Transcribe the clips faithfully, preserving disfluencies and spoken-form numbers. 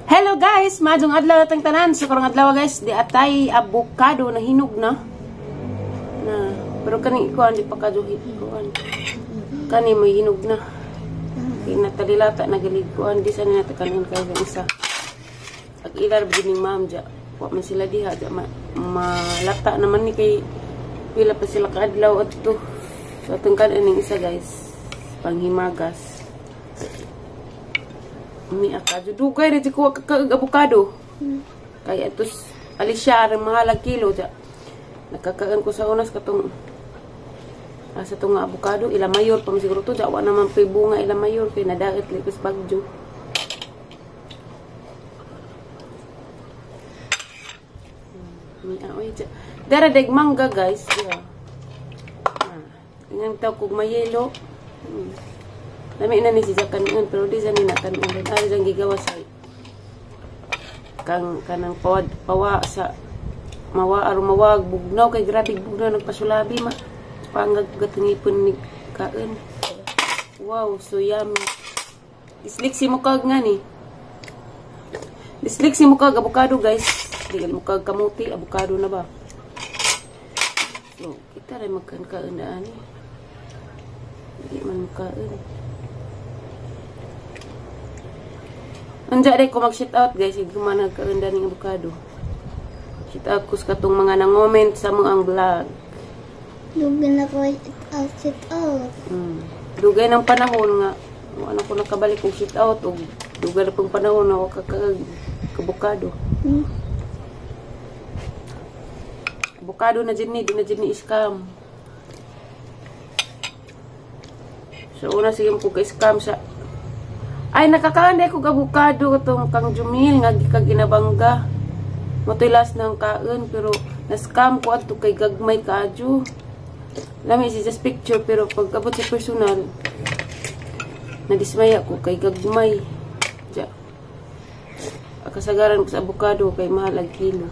Hello guys, madong adlaw natang tanan. So karong adlaw guys, di atay avocado na hinog na. Na, pero kani kuan di pa kaduhit kuan. Kani may hinog na. Kinatalilata na galig kuan di sa nila takanan kay isa. Ag ilar bining ma'am ja. Wa man sila diha ja ma, malata naman ni kay pila pa sila ka adlaw adto. So atong kaning isa guys, panghimagas. Mi akado dugay rin ko kag avocado. Hmm. Kaya atos alisya rin mahalag kilo ja. Nakakaan ko sa unas katong asa tong avocado ila mayor pa siguro to ja wa naman pay bunga ila mayor kay nadagat lipas bagyo. Mi aoy ja. Dara deg mangga guys. Yeah. Ah, ngang taw kog mayelo. Hmm. Dami na ni siya kanon pero di sa ni natan ulit ari jang gigawas ay kang kanang pod pawa sa mawa aron mawag bugnaw kay grabe bugnaw nagpasulabi ma pangag gatungipon ni kaen. Wow, so yummy. Disliksi mo kag nga ni. Disliksi mo kag avocado guys. Digal mo kag kamuti avocado na ba? So, kita rin magkan kaen na ani. Di man kaen. Anja rin ko mag-shout out guys, yung mga nagkaunda ng avocado. Shout out ko sa katong mga nang-comment sa mga vlog. Dugay na ko shout out. Hmm. Dugay ng panahon nga, ano ko nakabalik kong shout out, o dugay na pong panahon na ako kakabukado. Hmm. Avocado na dyan ni, di na dyan ni scam. So una sige ko ka-scam sa ay, nakakaon ko avocado itong kang Jumil nga kaginabangga. Matulas ng kaon pero na-scam ko ato kay gagmay kaadyo. Lami si just picture pero pag abot sa personal nadismaya ko kay gagmay. Ja. Kasagaran ko sa avocado kay mahalag kilo.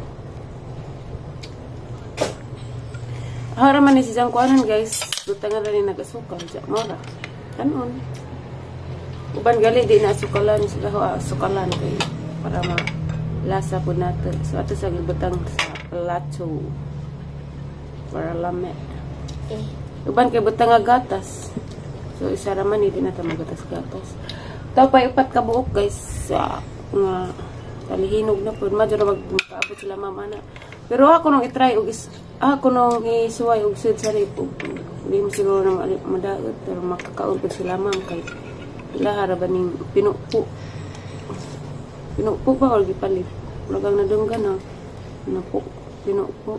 Haraman ni si Jang kuanan guys. Dutangan rin nagasukal. Ja, mora. Kanon. Uban gali di na sukalan sila ho sukalan kay para ma lasa po natin. So ato sa gibutang sa plato para lame. Eh. Uban kay butang nga gatas. So isa ra man di na ta magatas-gatas. Taw pa upat ka buok guys sa nga talihinog na pud madyo ra magpaabot sila mama na. Pero ako nung i-try og is ako nung isuway og sud sa rip. Di mo siguro na madaot pero makakaon pud sila ma'am kay ila haraban ning pinupo. Pinupo ba or gipalit? Lagang nadunggan na. Pinupo. Pinupo.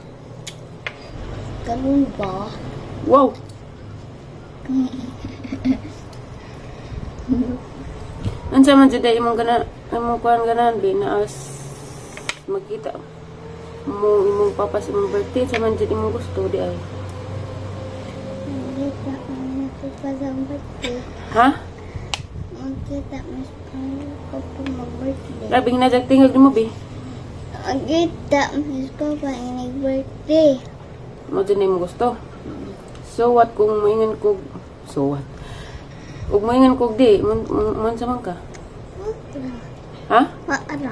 Ganun ba? Wow! Ansa man jud imong gana, imong kuan ganan di na as magkita mo imong papa sa imong birthday sa man jud imong gusto di ay. Hindi pa ano pa sa birthday. Ha? Kita mas ko po mag-birthday. Labing na jag tingog mo bi. Kita mas ko pa nag-birthday. Mo din mo gusto. So what kung moingon ko so what? Ug moingon ko di man man sa man ka? Ha? Maara.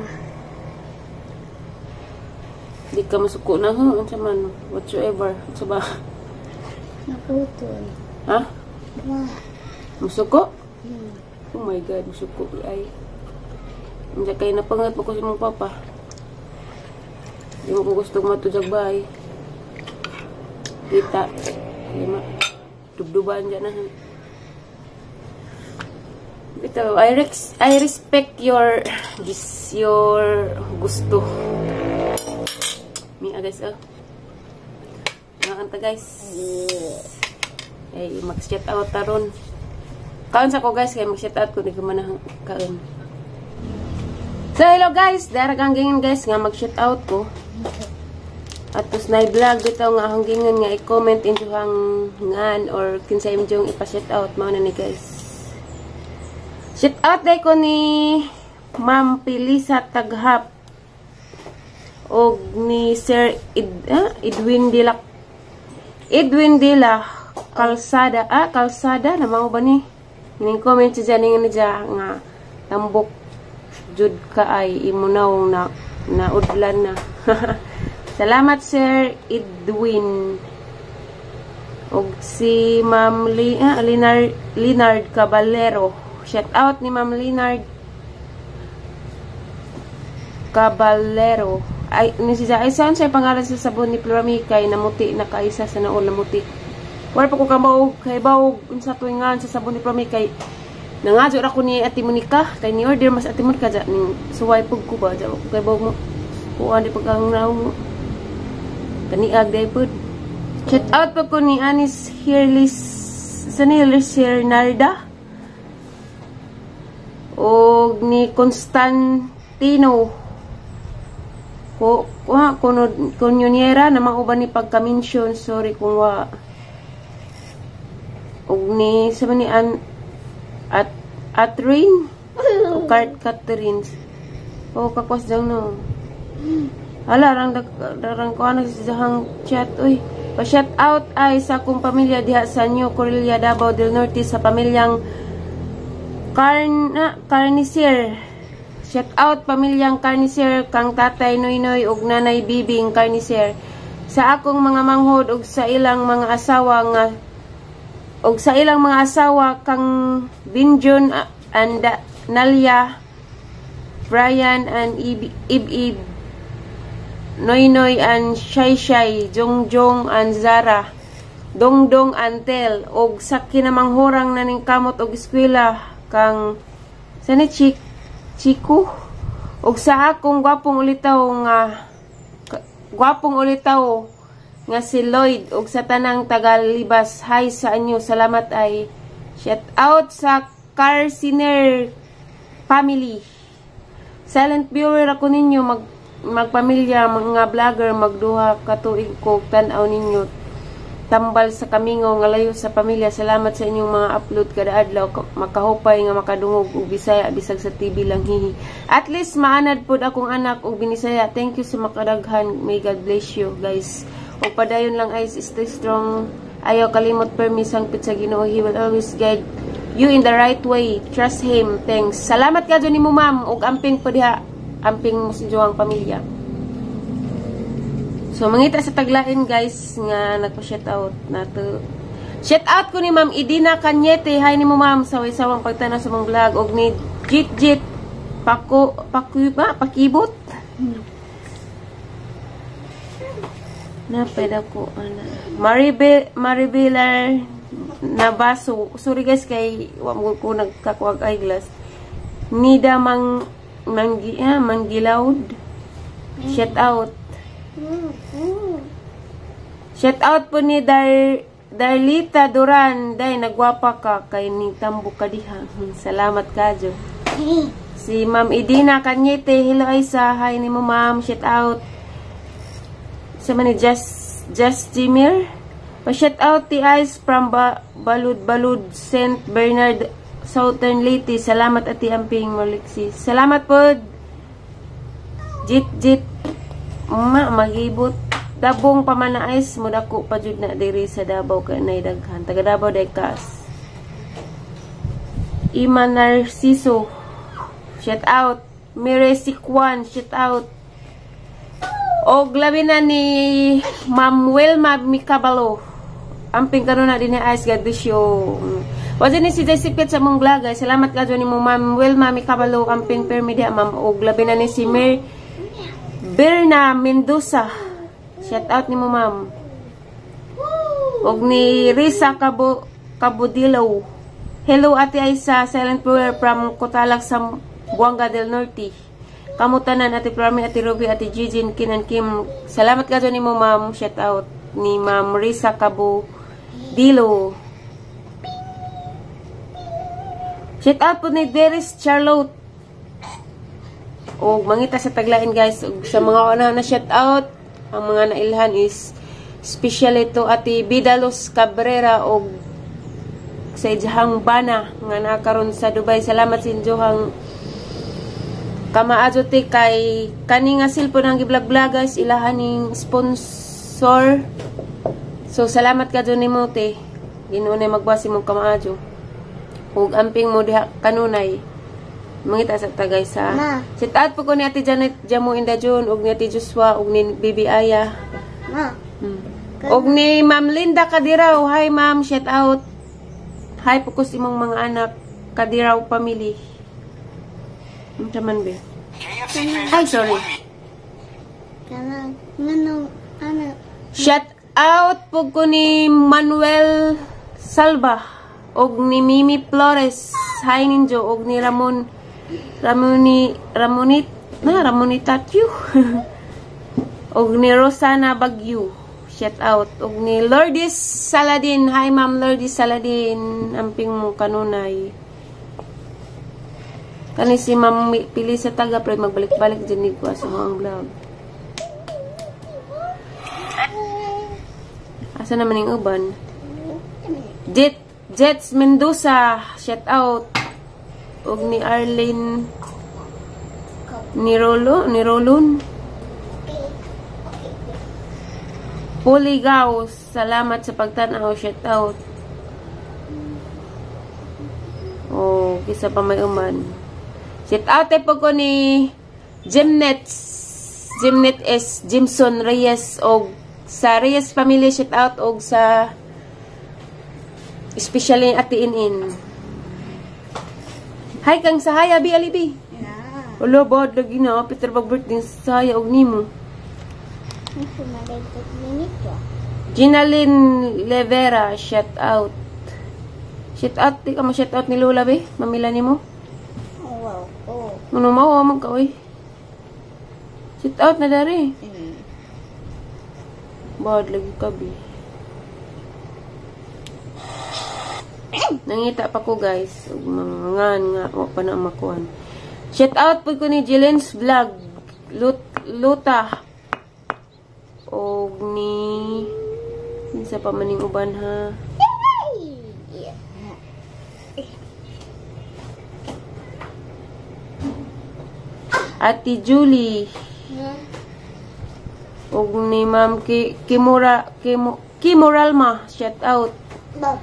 Di ka masuko na ho unsa man whatsoever sa ba? Naputol. Ha? Ma. Musuko? Hmm. Oh my God, musuko ay. Hindi kayo napangat mo ko sa mong papa. Hindi mo ko gusto matujag bahay. Kita. Lima. Dubduban dyan na. Ito, I, res I respect your this, your gusto. Miya guys, oh. Mga kanta guys. Ay, mag-shout out taron. Kaon sa ko guys, kaya mag-shout out ko, di ko man kaon. So hello guys, daragang gingin guys nga mag-shout out ko. At tos na i-vlog dito nga hanggingan nga i-comment into hang ngan or kinsay mo yung ipa-shout out mo na ni guys. Shout out day ko ni Ma'am Pilisa Taghap o ni Sir Ed, ah, Edwin Dila Edwin Dila Kalsada. Ah, Kalsada na mao ba ni? Ning comment siya dyan nga tambok jud ka ay imunaw na naudlan na. Salamat Sir Edwin. Og si Ma'am Li, ah, Linard, Linard Caballero. Shout out ni Ma'am Linard Caballero. Ay, ni siya, ay saan siya pangalan sa sabon ni Florami kay namuti na kaisa sa naon namuti. Wala pa ko kamao kay bawog unsa tuingan sa sabon ni Florami kay nangadyo ra ko ni Ate Monica kay ni order mas Ate Monica ja ning suway pug ko ba ja ko kay bawog mo. Kuan di pagkang naw mo. Kaniag day pud. Shout out po ko ni Anis Hirlis Sanilis Narda o ni Constantino ko wa kuno kunyonyera na mauban ni pagka-mention, sorry kung wa. Og ni sa ni an at Atrin o Cart Catherine o kakwas jang no. Hala rang darang ko ana sa jahang chat oy. Pa-shout out ay sa akong pamilya diha sa New Corilla, Davao del Norte sa pamilyang Carna Carnicer. Shout out pamilyang Carnicer kang tatay Noynoy ug nanay Bibing Carnicer. Sa akong mga manghod ug sa ilang mga asawa nga ug sa ilang mga asawa kang Binjon and Nalia, Brian and Ib Ib, Ib Noynoy and Shay Shay, Jongjong and Zara, Dongdong and Tel, og sa kinamanghurang naning kamot og eskwela kang sani Chik Chiku, og sa akong gwapong ulitaw nga gwapong ulitaw nga si Lloyd og sa tanang tagalibas. Hi sa inyo, salamat ay shout out sa Carciner family. Silent viewer ako ninyo, mag magpamilya, mga vlogger, magduha katuig ko tan-aw ninyo tambal sa kamingo nga layo sa pamilya. Salamat sa inyong mga upload kada adlaw, makahupay nga makadungog og Bisaya bisag sa T V lang hihi. At least maanad pod akong anak og binisaya. Thank you sa makadaghan. May God bless you guys. Og padayon lang ay stay strong. Ayaw kalimot permis ang pit sa Ginoo. He will always guide you in the right way. Trust him. Thanks. Salamat ka dyan ni mo ma'am og amping po diha. Amping mo si Joang pamilya. So, mangita sa taglain guys nga nagpa-shout out nato. Shout out ko ni Ma'am Idina Cañete. Hi ni mo ma'am sa sawang pagtanaw sa mong vlog. Og ni Jit Jit Pako, Paku ba? Pakibot? Hmm. Napeda ko. Ano. Maribel, Maribelar Nabaso. Sorry guys kay wag ko nagkakuwag eyeglass. Nida Mang Manggi, ah, Manggilawd. Shout out. Shout out po ni Dar Darlita Duran. Day, nagwapa ka kay ni tambok ka diha. Salamat ka jo. Si Ma'am Idina Cañete. Hello Aisa. Hi ni mo ma'am. Shout out. Sa man ni Just Just Jimir. Pa-shout out ti Ice from ba Balud Balud Saint Bernard Southern Leyte. Salamat ati amping Molixi. Salamat po. Jit Jit ma magibot dabong pamanais mo dako pa jud na diri sa Davao kay nay daghan taga Davao day kas. Ima Narciso shout out. Mire Sikwan shout out. Og labi na ni Ma'am Wilma Mikabalo amping karon na dinhi Ice God bless you. Wajan ni si Jessipit sa mong vlog guys. Salamat ka dyan ni mo Ma'am Wilma Mikabalo amping permi dia ma'am. Og labi na ni si Mir Berna Mendoza. Shout out ni mo ma'am. Og ni Risa Cabo Cabudillo. Hello ate Aisa, silent prayer from Cotalag sa Buanga del Norte. Kamutanan ate Prami, ate Ruby, ate Jijin, Kinan Kim. Salamat ka dyan ni mo ma'am. Shout out ni Ma'am Risa Cabudillo. Shout out po ni Deris Charlotte. O mangita sa taglain guys. Og sa mga unahan na shout out, ang mga nailhan is special ito ati Bidalos Cabrera og sa Ijahang Bana nga nakaroon sa Dubai. Salamat sa Ijahang kamaajo ti kay kani nga cellphone ang giblog-blog guys, ilahaning sponsor. So salamat ka dyan ni mo te. Ginunay magbasi mong kamaajo. Ug amping mo diha kanunay. Mangita sa ta guys ha. Ma. Shout out po ko ni Ate Janet Jamo Inda June, og ni Ate Joshua, og ni Bibi Aya. Ma. Hmm. Og ni Ma'am Linda Kadiraw. Hi ma'am, shout out. Hi po ko sa imong mga anak Kadiraw family. Ano man ba? Ay, sorry. Kana, ngano, ano, Shout out po ko ni Manuel Salva og ni Mimi Flores. Hi ninjo og ni Ramon Ramoni Ramonit na Ramonita Q. og ni Rosana Bagyo. Shout out og ni Lourdes Saladin. Hi ma'am Lourdes Saladin. Amping mo kanunay. Kani si ma'am pili sa taga pero magbalik-balik dyan ko sa mga vlog. Asa naman yung uban? Jet, Jets Mendoza, shout out. Og ni Arlene ni Rolo, ni Rolon. Puligaw, salamat sa pagtanaw, shout out. Oh, kisa pa may uman. Shout out eh po ko ni Jimnet, Jimnet S. Jimson Reyes og sa Reyes family, shout out og sa especially Ate Inin. Hi kang Sahaya bi alibi. yeah. Ulo bod lagi na Peter bag birthday sa Sahaya og nimo. Ito malagdag minito. Ginalyn Levera, shout out. Shout out, di ka mo shout out ni Lola be, mamila nimo. Oh, wow. Oh. Ano mo man ka oy. Shout out na dari. Mm. Bod lagi ka be. Nangita pa ko guys, ug mga nga wa pa na makuan. Shout out po ko ni Jillian's vlog. Lut Luta. Og ni isa pa maning uban ha. Ate Julie. Og ni Ma'am Ki Kimura Kim Kimuralma, shout out. Baba.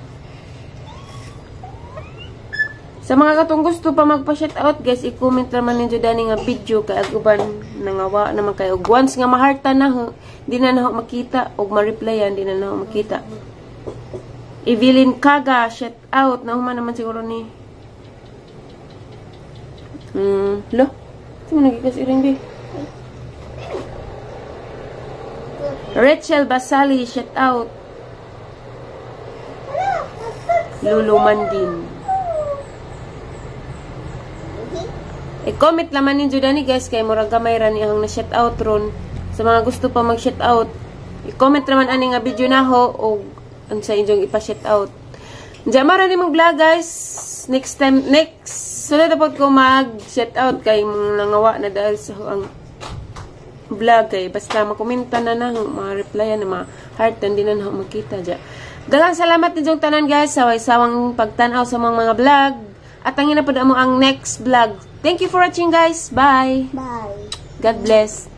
Sa mga katong gusto pa magpa-shout out guys, i-comment naman ninyo dani nga video kay aguban nangawa naman kayo. Og once nga maharta na ho, di na naho makita og ma-replyan, di na naho makita. Evelyn Kaga, shout out. Nahuman naman siguro ni. Hmm, lo. Sino nagikas iring bi? Rachel Basali, shout out. Lulu Mandin. I-comment naman ninyo dani guys kay murag gamay ra ni ang na-shout out ron. Sa mga gusto pa mag-shout out, i-comment naman ani nga video naho o ang sa inyong ipa-shout out. Diyan mara ni mong vlog guys. Next time, next sunod na po ko mag-shout out kay mong nangawa na dahil sa ang vlog kay basta makomenta na na ma-replyan na ma-heart hindi na na makita dyan. Daghang salamat ninyong tanan guys sa sawang pagtanaw sa mga mga vlog. At ang ina po mo ang next vlog. Thank you for watching guys. Bye. Bye. God bless.